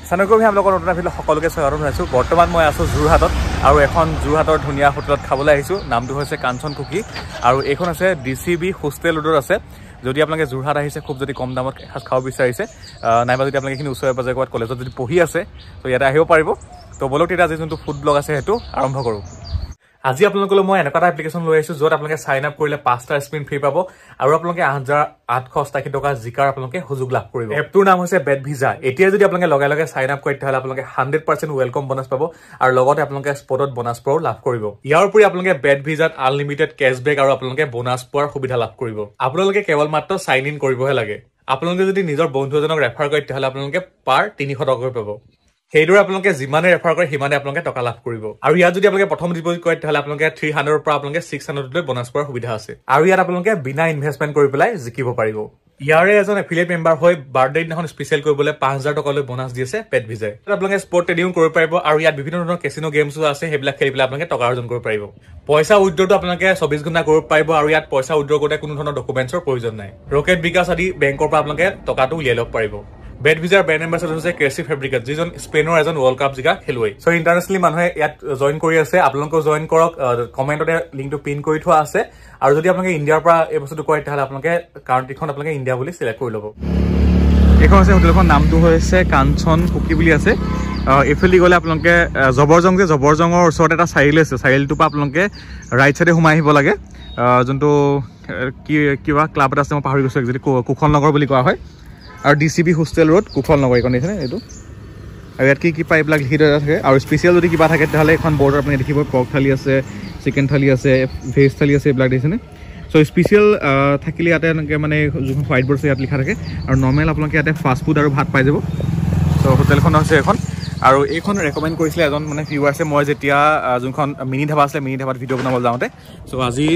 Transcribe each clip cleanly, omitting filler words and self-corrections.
চানকবি আপোনালোকৰ নতুন ভিডিঅ' সকলোকে স্বাগতম জনাইছোঁ। বৰ্তমান মই আছোঁ যোৰহাটত আৰু এখন যোৰহাটৰ ধুনীয়া হোটেলত খাবলৈ আহিছোঁ। নামটো হৈছে কাঞ্চন কুকি আৰু এইখন আছে DCB হোষ্টেল ৰোডত আছে। যদি আপোনালোকে যোৰহাট আহিছে, খুব যদি কম দামত এসাঁজ খাব বিচাৰিছে, নাইবা যদি আপোনালোকে এইখিনি ওচৰে পাজৰে ক'ৰবাত কলেজত যদি পঢ়ি আছে, তো ইয়াতে আহিব পাৰিব। তো বলক তেতিয়া আজি যোনটো ফুড ব্লগ আছে সেইটো আৰম্ভ কৰোঁ। আজি আপোনালোকলৈ মই এনেকুৱা এটা এপ্লিকেশ্যন লৈ আহিছোঁ য'ত আপোনালোকে চাইন আপ কৰিলে 5টা স্পিন ফ্ৰী পাব আৰু আপোনালোকে 8,880 টকা জিকাৰ আপোনালোকে সুযোগ লাভ কৰিব। এপটোৰ নাম হৈছে বেট ভিজা। এতিয়া যদি আপোনালোকে লগে লগে চাইন আপ কৰে তেতিয়াহ'লে আপোনালোকে 100% ৱেলকাম বোনাছ পাব আৰু লগতে আপোনালোকে স্পটত বোনাছ পোৱাও লাভ কৰিব। ইয়াৰ উপৰি আপোনালোকে বেট ভিজাত আনলিমিটেড কেছবেক আৰু আপোনালোকে বোনাছ পোৱাৰ সুবিধা লাভ কৰিব। আপোনালোকে কেৱল মাত্ৰ চাইন ইন কৰিবহে লাগে। আপোনালোকে যদি নিজৰ বন্ধু এজনক ৰেফাৰ কৰে তেতিয়াহ'লে আপোনালোকে পাৰ 300 টকাকৈ পাব। সেইদৰে আপোনালোকে যিমানে ৰেফাৰ কৰে সিমানে আপোনালোকে টকা লাভ কৰিব। আৰু ইয়াত যদি আপোনালোকে প্ৰথম ডিপজিট কৰে তেতিয়াহ'লে আপোনালোকে 300ৰ পৰা আপোনালোকে 600লৈ বোনাছ পোৱাৰ সুবিধা আছে। আৰু ইয়াত আপোনালোকে বিনা ইনভেষ্টমেণ্ট কৰি পেলাই জিকিব পাৰিব। ইয়াৰে এজন এফিলিয়েট মেম্বাৰ হৈ বাৰ্থডে দিনাখন স্পেচিয়েল কৰিবলৈ 5,000 টকালৈ বোনাছ দি আছে বেট ভিজাই। আপোনালোকে স্পৰ্ট ট্ৰেডিং কৰিব পাৰিব আৰু ইয়াত বিভিন্ন ধৰণৰ কেচিনো গেমছো আছে, সেইবিলাক খেলি পেলাই আপোনালোকে টকা অৰ্জন কৰিব পাৰিব। পইচা উইথড্ৰটো আপোনালোকে 24 ঘণ্টা কৰিব পাৰিব আৰু ইয়াত পইচা উইথড্ৰ কৰোঁতে কোনো ধৰণৰ ডকুমেণ্টছৰ প্ৰয়োজন নাই। ৰকেট বিকাশ আদি বেংকৰ পৰা আপোনালোকে টকাটো উলিয়াই ল'ব পাৰিব। বেট ভিজাৰ ব্ৰেণ্ড এম্বাছাডৰ হৈছে ক্ৰেচি ফেব্ৰিকেট, যিজন স্পেইনৰ এজন ৱৰ্ল্ড কাপ জিকা খেলুৱৈ। চ' ইণ্টাৰনেশ্যনেলি মানুহে ইয়াত জইন কৰি আছে। আপোনালোকেও জইন কৰক, কমেণ্টতে লিংকটো পিন কৰি থোৱা আছে। আৰু যদি আপোনালোকে ইণ্ডিয়াৰ পৰা এই বস্তুটো কৰে তেতিয়াহ'লে আপোনালোকে কাউণ্ট্ৰিখন আপোনালোকে ইণ্ডিয়া বুলি চিলেক্ট কৰি ল'ব। এইখন আছে হোটেলখন, নামটো হৈছে কাঞ্চন কুকি বুলি আছে। এইফালে গ'লে আপোনালোকে জবৰজঙৰ ওচৰতে এটা চাৰিআলি আছে। চাৰিআলিটোৰ পৰা আপোনালোকে ৰাইট চাইডে সোমাই আহিব লাগে। যোনটো কিবা ক্লাব এটা আছে, মই পাহৰি গৈছোঁ একজেক্টলি, কুশল নগৰ বুলি কোৱা হয়। আৰু DCB হোষ্টেল ৰোড কুশল নগৰ এইখন দেখিছেনে এইটো। আৰু ইয়াত কি পায় এইবিলাক লিখি থোৱা থাকে। আৰু স্পেচিয়েল যদি কিবা থাকে তেতিয়াহ'লে এখন বৰ্ডত আপুনি দেখিব পৰ্ক থালি আছে, চিকেন থালি আছে, ভেজ থালি আছে, এইবিলাক দেখিছেনে। চ' স্পেচিয়েল থাকিলে ইয়াতে এনেকৈ মানে যোনখন হোৱাইট বৰ্ড আছে ইয়াত লিখা থাকে। আৰু নৰ্মেল আপোনালোকে ইয়াতে ফাষ্ট ফুড আৰু ভাত পাই যাব। চ' হোটেলখন হৈছে এখন। আৰু এইখন ৰেকমেণ্ড কৰিছিলে এজন মানে ভিউৱাৰ আছে, মই যেতিয়া যোনখন মিনি ধাবা আছিলে, মিনি ধাবাত ভিডিঅ' বনাবলৈ যাওঁতে। চ' আজি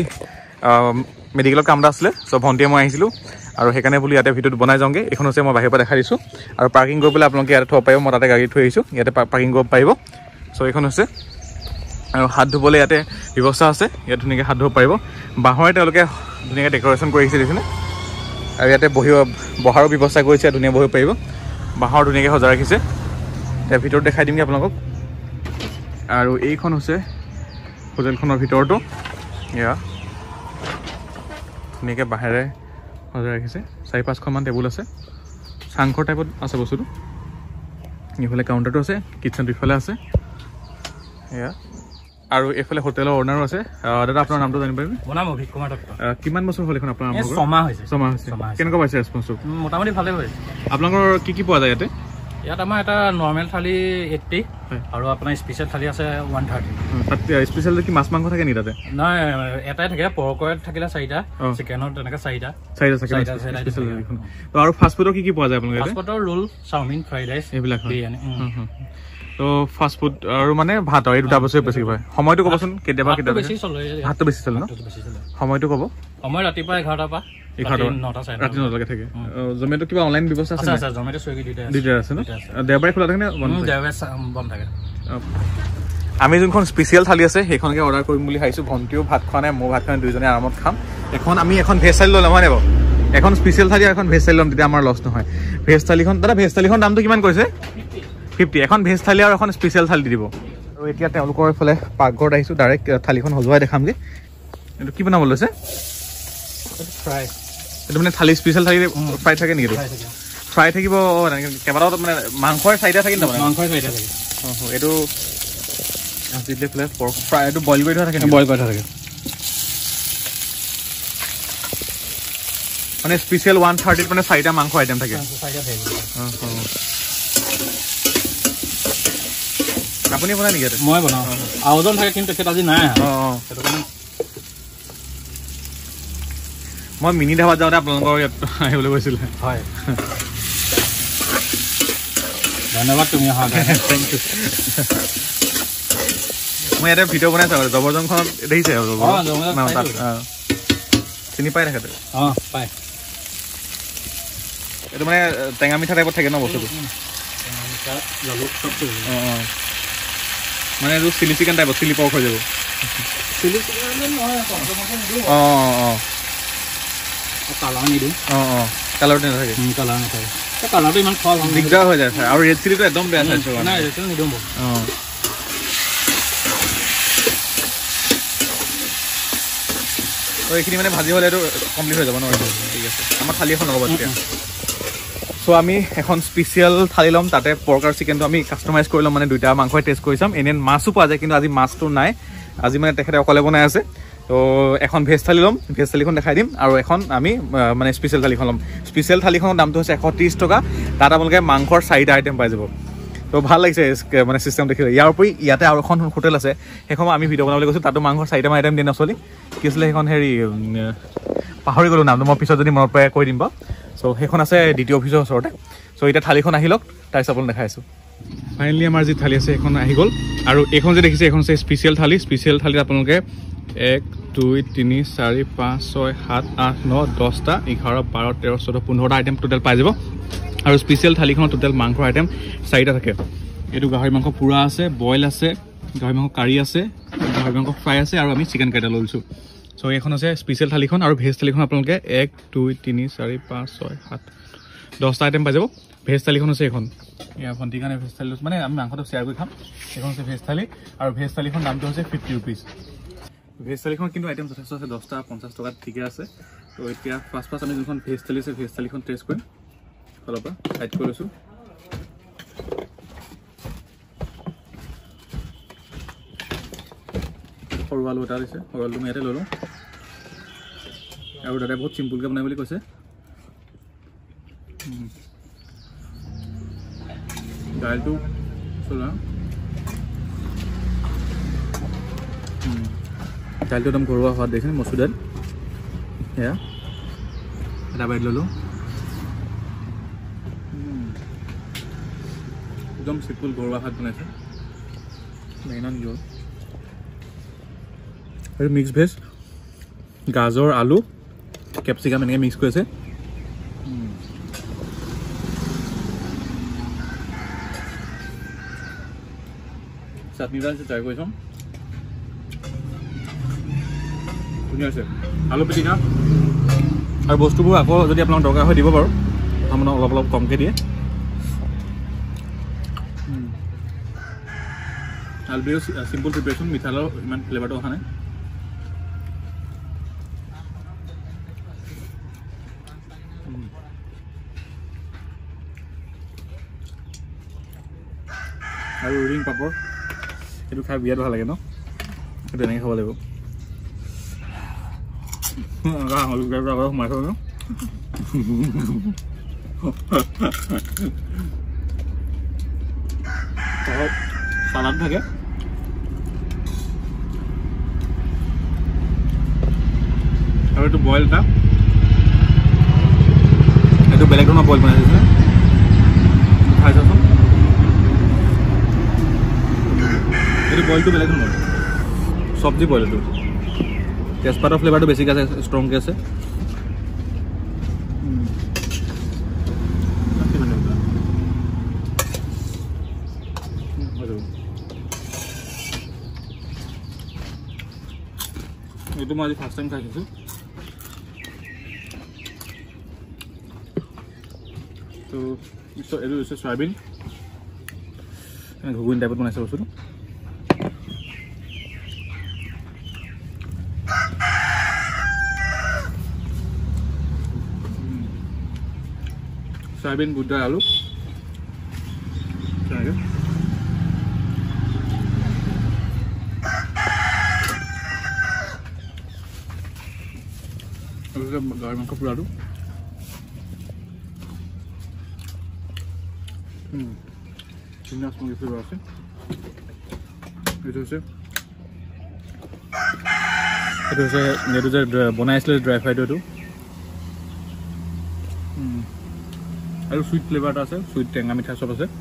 মেডিকেলত কাম এটা আছিলে, চ' ভণ্টিয়ে মই আহিছিলোঁ আৰু সেইকাৰণে বোলো ইয়াতে ভিডিঅ'টো বনাই যাওঁগৈ। এইখন হৈছে মই বাহিৰৰ পৰা দেখাই দিছোঁ। আৰু পাৰ্কিং কৰি পেলাই আপোনালোকে ইয়াতে থ'ব পাৰিব। মই তাতে গাড়ী থৈ আহিছোঁ, ইয়াতে পাৰ্কিং কৰিব পাৰিব। চ' এইখন হৈছে। আৰু হাত ধুবলৈ ইয়াতে ব্যৱস্থা আছে, ইয়াত ধুনীয়াকৈ হাত ধুব পাৰিব। বাঁহৰে তেওঁলোকে ধুনীয়াকৈ ডেক'ৰেশ্যন কৰি আহিছে দেখিছেনে। আৰু ইয়াতে বহাৰো ব্যৱস্থা কৰিছে, ধুনীয়া বহিব পাৰিব। বাঁহৰ ধুনীয়াকৈ সজাই ৰাখিছে। এতিয়া ভিতৰত দেখাই দিমগৈ আপোনালোকক। আৰু এইখন হৈছে হোটেলখনৰ ভিতৰতো। এয়া ধুনীয়াকৈ বাঁহেৰে সজাই ৰাখিছে। 4-5খনমান টেবুল আছে, চাংঘৰ টাইপত আছে বস্তুটো। এইফালে কাউণ্টাৰটো আছে, কিটচেনটো ইফালে আছে। এয়া আৰু এইফালে হোটেলৰ অ'নাৰো আছে। দাদা আপোনাৰ নামটো জানিব পাৰিম? মোৰ নাম অভিক কুমাৰ দত্ত। কিমান বছৰ হ'ল এইখন আপোনাৰ? 6 হৈছে। 6 মাহ হৈছে। কেনেকুৱা পাইছে ৰেছপন্সটো? মোটামুটি ভালেই হৈছে। আপোনালোকৰ কি পোৱা যায় ইয়াতে? ইয়াত আমাৰ এটা নৰ্মেল থালি 80 আৰু আপোনাৰ স্পেচিয়েল থালি আছে 130। তাত স্পেচিয়েল কি মাছ মাংস থাকে নি তাতে? নাই, এটাই থাকে। পৰ্কত থাকিলে 4টা, চিকেনত তেনেকৈ 4টা। আৰু ফাষ্ট ফুডৰ কি পোৱা যায় আপোনালোকে? ফাষ্ট ফুডৰ ৰোল, চাওমিন, ফ্ৰাইড ৰাইচ, এইবিলাক বিৰিয়ানী। তো ফাষ্ট ফুড আৰু মানে ভাত আৰু এই দুটা বস্তুৱে বেছি হয়। সময়টো ক'বচোন। কেতিয়াবা বেছি চলে, ভাতটো বেছি চলে ন? সময়টো ক'ব। সময় ৰাতিপুৱা 11টাৰ পৰা ৰাতি 9লৈকে থাকে। জমেটো কিবা অনলাইন ব্যৱস্থা আছে? জমেটো, চুইগি দুইটা আছে ন? দেওবাৰে খোলা থাকে নে? দেওবাৰে বন্ধ থাকে। আমি যোনখন স্পেচিয়েল থালি আছে সেইখনকে অৰ্ডাৰ কৰিম বুলি ভাবিছোঁ। ভণ্টিও ভাত খোৱা নাই, ময়ো ভাত খোৱা নাই, দুইজনে আৰামত খাম। আমি এখন ভেজ থালি ল'ম হয় নাই বাৰু? এখন স্পেচিয়েল থালি আৰু এখন ভেজ থালি ল'ম, তেতিয়া আমাৰ লছ নহয়। ভেজ থালিখন দাদা, ভেজ থালিখন দামটো কিমান কৈছে? 50। এখন ভেজ থালি আৰু এখন স্পেচিয়েল থালি দি দিব। আৰু এতিয়া তেওঁলোকৰ এইফালে পাকঘৰত আহিছোঁ, ডাইৰেক্ট থালিখন সজোৱাই দেখামগৈ। এইটো কি বনাব লৈছে? ফ্ৰাই। এইটো মানে থালি স্পেচিয়েল থালি ফ্ৰাই থাকে নেকি? ফ্ৰাই থাকিব কেইবাটাও, মানে মাংসৰ 4টা থাকিল তাৰমানে? মাংসৰ 4টা থাকে। এইটো পৰ্ক ফ্ৰাই, এইটো বইল কৰি থোৱা থাকে? বইল কৰি থোৱা থাকে। মানে স্পেচিয়েল 130ত মানে 4টা মাংস আইটেম থাকে? 4টা থাকে। আপুনি বনাই নেকি? মই বনাওঁ। আওজন থাকে কিন্তু তেখেত আজি নাই। সেইটো কাৰণে মই মিনি ধাবাত যাওঁতে আপোনালোকৰ ইয়াত আহিবলৈ কৈছিলে। হয়, ধন্যবাদ তুমি অহা কাৰণে। Thank you. মই ইয়াতে ভিডিঅ' বনাইছোঁ। জবৰজংখনত দেখিছে? চিনি পাই তেখেতে? পায়। এইটো মানে টেঙা মিঠা টাইপত থাকে ন বস্তুটো? মানে এইটো চিলি চিকেন টাইপত, চিলি পৰ্ক হৈ যাব। কালাৰ নিদিওঁ। কালাৰটো নাথাকে? কালাৰ নাথাকে। কালাৰটো ইমান খোৱা ভাল দিগদাৰ হৈ যায় আৰু ৰেড চিলিটো একদম বেয়া চাইছো নাই ৰেড চিলি নিদিওঁ অঁ তো এইখিনি মানে ভাজি হ'লে এইটো কমপ্লিট হৈ যাব ন ঠিক আছে আমাৰ থালি এখন হ'ব তেতিয়া চ' আমি এখন স্পেচিয়েল থালি ল'ম তাতে পৰ্ক আৰু চিকেনটো আমি কাষ্টমাইজ কৰি ল'ম মানে দুইটা মাংসই টেষ্ট কৰি চাম এনেই মাছো পোৱা যায় কিন্তু আজি মাছটো নাই আজি মানে তেখেতে অকলে বনাই আছে তো এখন ভেজ থালি ল'ম ভেজ থালিখন দেখাই দিম আৰু এখন আমি মানে স্পেচিয়েল থালিখন ল'ম স্পেচিয়েল থালিখনৰ দামটো হৈছে 130 টকা তাত আপোনালোকে মাংসৰ 4টা আইটেম পাই যাব তো ভাল লাগিছে মানে চিষ্টেম দেখিলে ইয়াৰ উপৰি ইয়াতে আৰু এখন হোটেল আছে সেইখন আমি ভিডিঅ' বনাবলৈ গৈছোঁ তাতো মাংসৰ 4টা আইটেম দিয়ে নচলি কি আছিলে সেইখন হেৰি পাহৰি গ'লোঁ নামটো মই পিছত যদি মনত পৰে কৈ দিম বাৰু চ' সেইখন আছে দ্বিতীয় অফিচৰ ওচৰতে চ' এতিয়া থালিখন আহি লওক তাৰপিছত আপোনাক দেখাইছোঁ ফাইনেলি আমাৰ যি থালি আছে সেইখন আহি গ'ল আৰু এইখন যে দেখিছে এইখন হৈছে স্পেচিয়েল থালিত আপোনালোকে 1 2 3 4 5 6 7 8 9 10টা 11 12 13 14 15টা আইটেম টোটেল পাই যাব আৰু স্পেচিয়েল থালিখনত টোটেল মাংসৰ আইটেম 4টা থাকে এইটো গাহৰি মাংস পুৰা আছে বইল আছে গাহৰি মাংস কাৰী আছে গাহৰি মাংস ফ্ৰাই আছে আৰু আমি চিকেন কাইটা লৈছোঁ চ' এইখন আছে স্পেচিয়েল থালিখন আৰু ভেজ থালিখন আপোনালোকে 1 2 3 4 5 6 7 10টা আইটেম পাই যাব ভেজ থালিখন আছে এইখন এয়া ভণ্টিৰ কাৰণে ভেজ থালি মানে আমি মাংসটো শ্বেয়াৰ কৰি খাম এইখন হৈছে ভেজ থালি আৰু ভেজ থালিখন দামটো হৈছে 50 ৰুপিজ ভেজ থালিখন কিন্তু আইটেম যথেষ্ট আছে 10টা 50 টকাত ঠিকে আছে তো এতিয়া ফাৰ্ষ্ট আমি যোনখন ভেজ থালি আছে ভেজ থালিখন টেষ্ট কৰিম ফালৰ পৰা টাইট কৰি লৈছোঁ সৰু আলু এটা দিছে সৰু আলুটো মই ইয়াতে লৈ লওঁ আৰু দাদাই বহুত চিম্পুলকৈ বনাই বুলি কৈছে দাইলটো চলা দাইলটো একদম ঘৰুৱা সোৱাদ দেখিছে মচুৰ দাইল সেয়া এটা বাইট ল'লোঁ একদম চিম্পুল ঘৰুৱা ভাত বনাইছে মেইনান জোল আৰু মিক্স ভেজ গাজৰ আলু কেপচিকাম এনেকৈ মিক্স কৰিছে চাটনিটা আছে ট্ৰাই কৰি চাম ধুনীয়া আছে আলু পিটিকা আৰু বস্তুবোৰ আকৌ যদি আপোনাক দৰকাৰ হয় দিব বাৰু আপোনাক অলপ অলপ কমকৈ দিয়ে আলু পিটিকা চিম্পল প্ৰিপেৰেশ্যন মিঠালৰ ইমান ফ্লেভাৰটো অহা নাই আৰু ৰিং পাপৰ এইটো খাই বিৰাট ভাল লাগে ন সেইটো এনেকৈ খাব লাগিব সোমাই থব ন চালাড থাকে আৰু এইটো বইল এটা এইটো বেলেগ ধৰণৰ বইল বনাইছে খাই চাচোন এইটো বইলটো বেলেগ ধৰণৰ চব্জি বইল এইটো তেজপাতৰ ফ্লেভাৰটো বেছিকৈ আছে ষ্ট্ৰংকৈ আছে এইটো মই আজি ফাৰ্ষ্ট টাইম খাইছোঁ তো এইটো হৈছে চয়াবিন ঘুগুনি টাইপত বনাইছে বস্তুটো চয়াবিন বুট দাইল আলু তেনেকৈ গাহৰি মাংস পোৰাটো ধুনীয়া স্মকি ফ্লেভাৰ আছে এইটো যে বনাই আছিলে ড্ৰাই ফ্ৰাইটো এইটো আৰু চুইট ফ্লেভাৰ এটা আছে চুইট টেঙা মিঠা চব আছে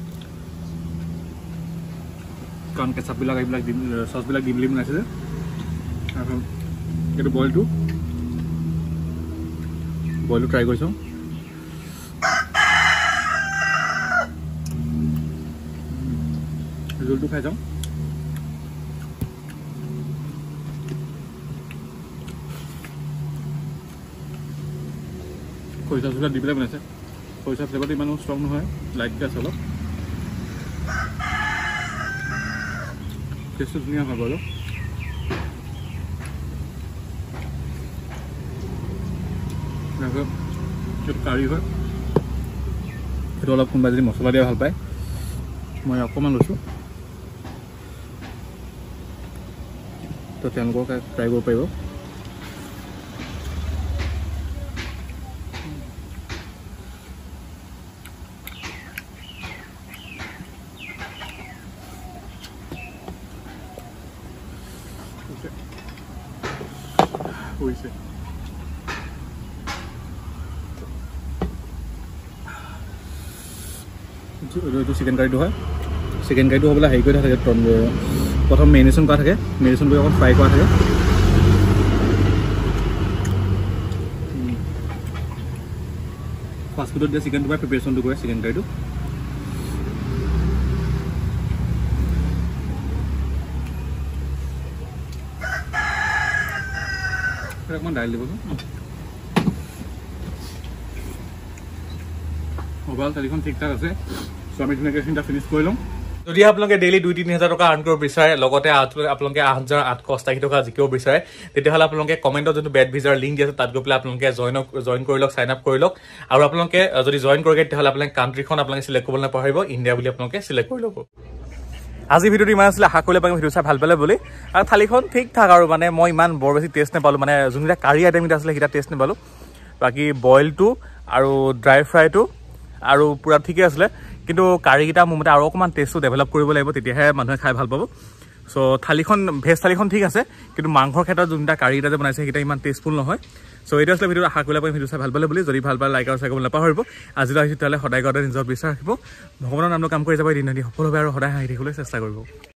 কাৰণ কেঁচাপবিলাক এইবিলাক দি চচবিলাক দি মেলি বনাইছে যে আৰু এইটো বইলটো ট্ৰাই কৰিছোঁ জোলটো খাই যাওঁ খৰিচা চৰিচা দি পেলাই বনাইছে খৰিচা ফ্লেভাৰটো ইমানো ষ্ট্ৰং নহয়, লাইটকৈ আছে অলপ। টেষ্টটো ধুনীয়া হয় বাৰু। এইটো কাৰী হয়, সেইটো অলপ কোনোবাই যদি মছলা দিয়া ভাল পায়, মই অকণমান লৈছোঁ, তো তেওঁলোকক ট্ৰাই কৰিব পাৰিব। এইটো চিকেন কাৰীটো হয়। চিকেন কাৰীটো হ'বলৈ হেৰি কৰি থাকে, প্ৰথম মেৰিনেশ্যন কৰা থাকে, মেৰিনেশ্যন কৰি অকণ ফ্ৰাই কৰা থাকে। ফাষ্টফুডত দিয়া চিকেনটো পৰা প্ৰিপেৰেশ্যনটো কৰে চিকেন কাৰীটো। অকণমান দাইল দিবচোন। মোবাইল থালিখন ঠিক ঠাক আছে। চ' আমি ধুনীয়াকৈ এইখিনিটা ফিনিছ কৰি ল'ম। যদি আপোনালোকে ডেইলি 2-3 হাজাৰ টকা আৰ্ণ কৰিব বিচাৰে, লগতে আপোনালোকে 8,880 টকা জিকিব বিচাৰে, তেতিয়াহ'লে আপোনালোকে কমেণ্টত যোনটো বেড ভিজাৰ লিংক দি আছে তাত গৈ পেলাই আপোনালোকে জইন কৰি লওক, চাইন আপ কৰি লওক। আৰু আপোনালোকে যদি জইন কৰে তেতিয়াহ'লে আপোনালোকে কাণ্ট্ৰিখন আপোনালোকে চিলেক্ট কৰিবলৈ নাপাহৰিব, ইণ্ডিয়া বুলি আপোনালোকে চিলেক্ট কৰি ল'ব। আজি ভিডিঅ'টো ইমান আছিলে, আশা কৰিলে ভিডিঅ' চাই ভাল পালে বুলি। আৰু থালিখন ঠিক ঠাক আৰু মানে মই ইমান বৰ বেছি টেষ্ট নাপালোঁ, মানে যোনকেইটা কাৰী আইটেমকেইটা আছিলে সেইকেইটা টেষ্ট নাপালোঁ। বাকী বইলটো আৰু ড্ৰাই ফ্ৰাইটো আৰু পূৰা ঠিকেই আছিলে, কিন্তু কাৰীকেইটা মোৰ মতে আৰু অকণমান টেষ্টটো ডেভেলপ কৰিব লাগিব, তেতিয়াহে মানুহে খাই ভাল পাব। চ' থালিখন ভেজ থালিখন ঠিক আছে, কিন্তু মাংসৰ ক্ষেত্ৰত যোনকেইটা কাৰীকেইটা যে বনাইছে সেইকেইটা ইমান টেষ্টফুল নহয়। চ' এইটো আছিলে ভিডিঅ', আশা কৰিলে ভিডিঅ' চাই ভাল পালে বুলি। যদি ভাল পালে লাইক আৰু শ্বেয়াৰ কৰিব নাপাহৰিব। আজিলৈ আহিছোঁ তেতিয়াহ'লে সদায় ঘৰতে নিজৰ বিশ্বাস ৰাখিব, ভগৱানৰ নামলৈ কাম কৰি যাব, এদিন সফল হ'ব আৰু সদায় হাঁহি থাকিবলৈ চেষ্টা কৰিব।